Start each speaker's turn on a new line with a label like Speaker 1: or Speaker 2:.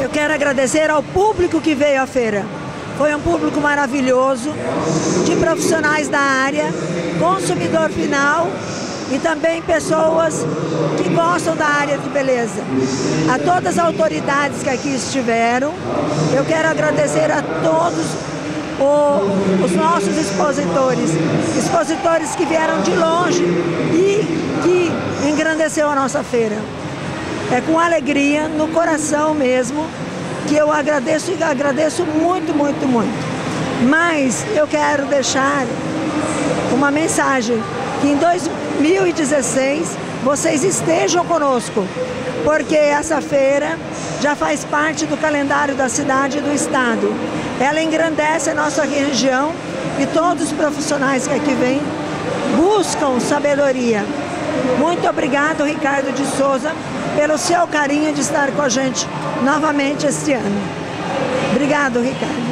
Speaker 1: Eu quero agradecer ao público que veio à feira. Foi um público maravilhoso, de profissionais da área, consumidor final e também pessoas que gostam da área de beleza. A todas as autoridades que aqui estiveram, eu quero agradecer a todos os nossos expositores que vieram de longe e que engrandeceu a nossa feira. É com alegria, no coração mesmo, que eu agradeço e agradeço muito, muito, muito. Mas eu quero deixar uma mensagem, que em 2016 vocês estejam conosco, porque essa feira já faz parte do calendário da cidade e do estado. Ela engrandece a nossa região e todos os profissionais que aqui vêm buscam sabedoria. Muito obrigado, Ricardo de Souza, pelo seu carinho de estar com a gente novamente este ano. Obrigado, Ricardo.